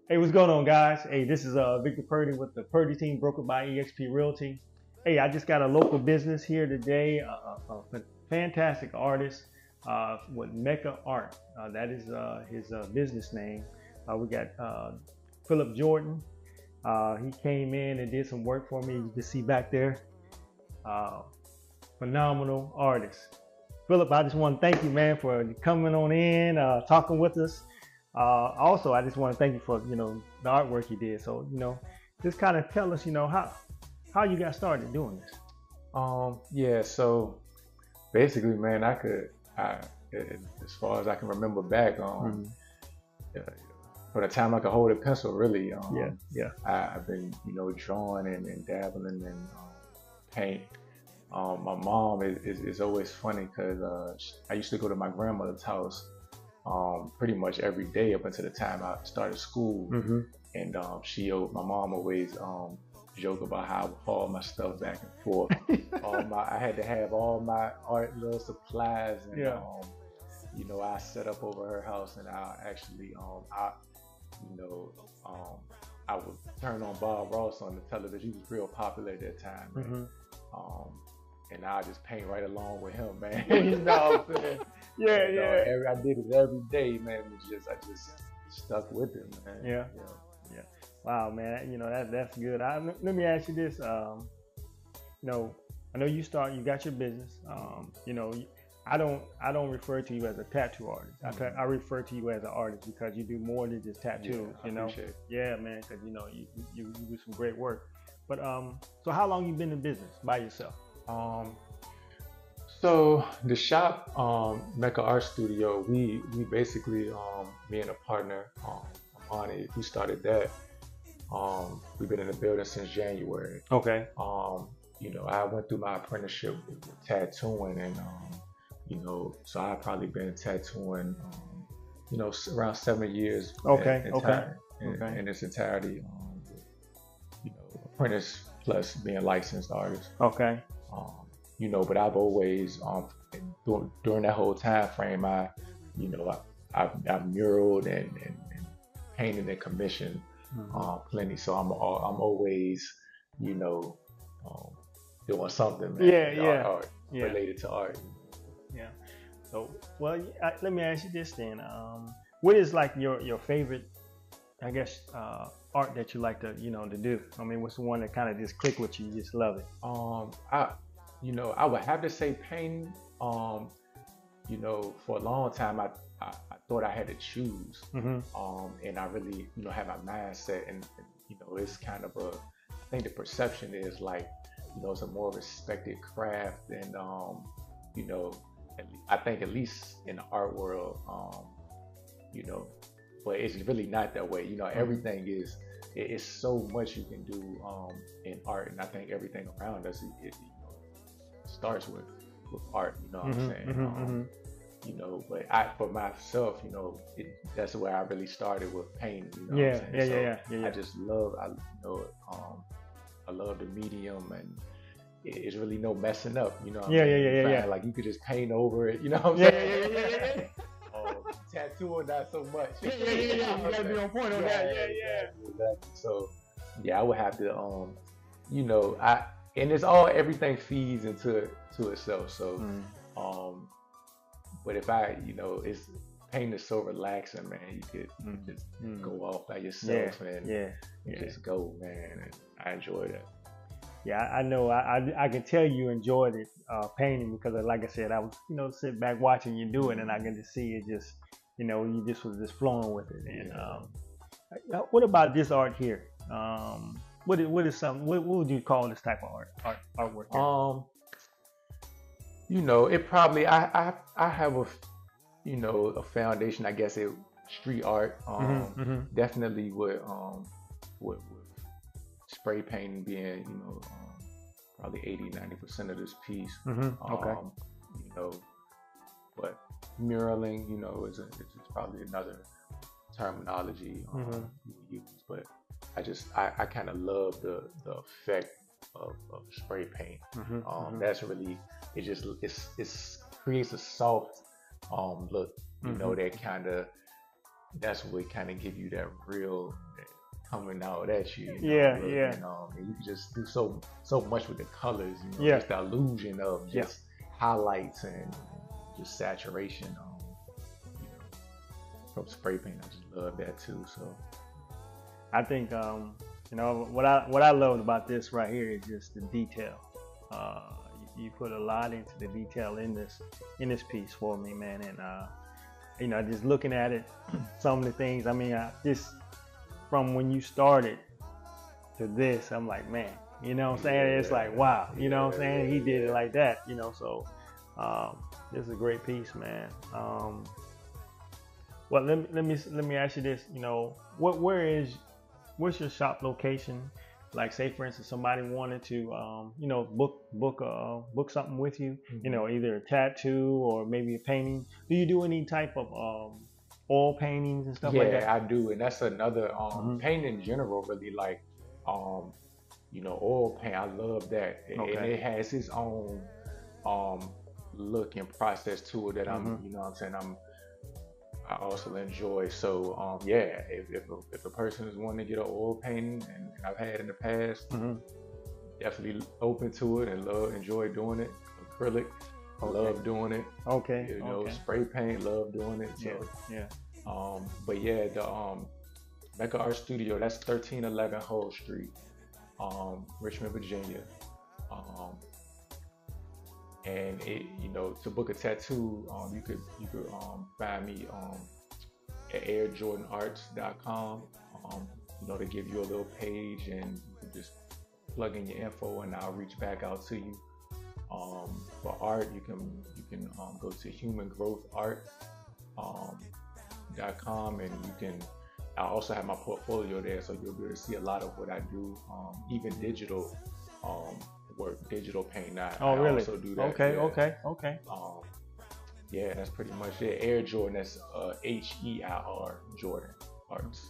Hey, what's going on, guys? Hey, this is Victor Purdy with the Purdy team, brokered by EXP Realty. Hey, I just got a local business here today, a fantastic artist with Mecca Art. That is his business name. We got Phillip Jordan. He came in and did some work for me. You can see back there. Phenomenal artist. Phillip, I just want to thank you, man, for coming on in, talking with us. Also, I just want to thank you for, the artwork you did. So, just kind of tell us, how you got started doing this. Yeah, so basically, man, as far as I can remember back, from the time I could hold a pencil, really, I've been, drawing and dabbling in paint. My mom is always funny because I used to go to my grandmother's house pretty much every day up until the time I started school. And my mom always joke about how I would haul my stuff back and forth. I had to have all my art little supplies, and I set up over her house, and I actually I would turn on Bob Ross on the television. He was real popular at that time. And I just paint right along with him, man. You know what I'm saying? I did it every day, man. I just stuck with it, man. Yeah. Wow, man. That's good. Let me ask you this. I know you got your business. I don't refer to you as a tattoo artist. I refer to you as an artist because you do more than just tattoos. I appreciate it. Yeah, man. Because you do some great work. But so how long you been in business by yourself? So the shop, Mecca Art Studio, we basically, me and a partner, Amani, who started that. We've been in the building since January. Okay. I went through my apprenticeship with tattooing, and so I've probably been tattooing, around 7 years. In its entirety. Apprentice plus being licensed artist. Okay. But I've always during that whole time frame, I've muraled and painted and commissioned plenty. So I'm always doing something, man. Art related to art. Yeah. So let me ask you this then. What is like your favorite, I guess, art that you like to to do? I mean, what's the one that kind of just click with you? You just love it. I would have to say painting. For a long time, I thought I had to choose. And I really, had my mindset, and it's kind of I think the perception is like, it's a more respected craft, and I think at least in the art world, but it's really not that way. Everything it's so much you can do in art, and I think everything around us it starts with art. You know what I'm saying? But for myself, that's where I really started with painting. I just love, I love the medium, and it's really no messing up. You know what I'm saying? Like you could just paint over it. You know what I'm saying? Tattooing not so much. You gotta be on point on that. Exactly. So I would have to and everything feeds into itself. So but if it's painting is so relaxing, man. You could just go off by yourself and just go, man. And I enjoy that. Yeah, I know. I can tell you enjoyed it painting because, like I said, I was sit back watching you do it, and I can just see it just you just was just flowing with it. And what about this art here? What would you call this type of artwork here? It probably I have a foundation, I guess, it street art. Definitely with spray painting being probably 80-90% of this piece. Okay. But muraling, is probably another terminology we use. But I kind of love the effect of spray paint. That's really it creates a soft look. That kind of that's what kind of give you that real coming out at you. Yeah. And you can just do so much with the colors. Just the illusion of just highlights and just saturation. From spray paint, I just love that too. So I think what I loved about this right here is just the detail. You put a lot into the detail in this piece for me, man. And just looking at it, some of the things. I mean, just from when you started to this, I'm like, man, you know what I'm saying? It's like, wow, you know what I'm saying? He did it like that, So this is a great piece, man. Well, let me ask you this. What's your shop location? Like, say for instance, somebody wanted to, book something with you. Either a tattoo or maybe a painting. Do you do any type of oil paintings and stuff like that? Yeah, I do, and that's another paint in general. Really like, oil paint. I love that, and it has its own look and process to it that I also enjoy. So if a person is wanting to get an oil painting, and I've had in the past, definitely open to it and enjoy doing it. Acrylic, love doing it. Spray paint, love doing it. So, the Mecca Art Studio, that's 1311 Hull Street, Richmond, Virginia. And to book a tattoo, you could find me at airjordanarts.com. To give you a little page, and you can just plug in your info, and I'll reach back out to you. For art, you can go to humangrowthart.com, and I also have my portfolio there, so you'll be able to see a lot of what I do, even digital work, digital paint. I really? Also do that. Okay. That's pretty much it. Air Jordan, that's HEIR Jordan Arts.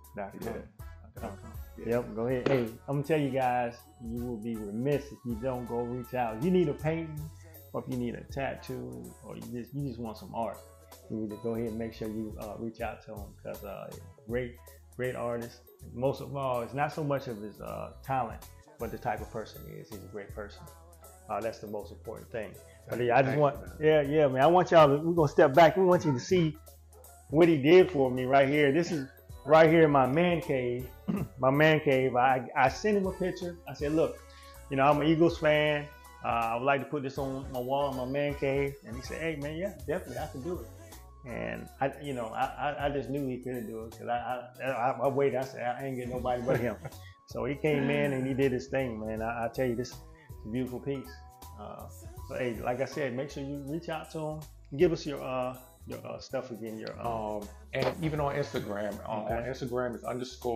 Yep, go ahead. Hey, I'm gonna tell you guys, you will be remiss if you don't go reach out. If you need a painting, or if you need a tattoo, or you just want some art, you need to go ahead and make sure you reach out to him, because great artist. Most of all, it's not so much of his talent, but the type of person he is. He's a great person. That's the most important thing. But I just want, man. I want y'all we're gonna step back. We want you to see what he did for me right here. This is right here in my man cave. I sent him a picture. I said, look, I'm an Eagles fan. I would like to put this on my wall in my man cave. And he said, hey man, yeah, definitely, I can do it. And I just knew he couldn't do it, because I waited. I said, I ain't getting nobody but him. So he came in and he did his thing, man. I tell you, this is a beautiful piece. So hey, like I said, make sure you reach out to him. Give us your stuff again. And even on Instagram. On Instagram is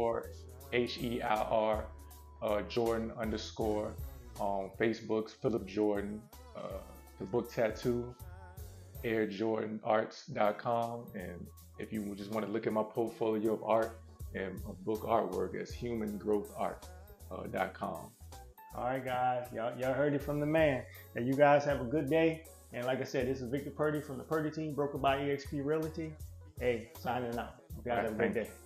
_HEIR Jordan _ Facebook's Phillip Jordan. The book tattoo, airjordanarts.com. And if you just want to look at my portfolio of art and book artwork, it's humangrowthart.com. All right, guys, y'all heard it from the man. And you guys have a good day. And like I said, this is Victor Purdy from the Purdy team, brokered by eXp Realty. Hey, signing out. You guys have a good day.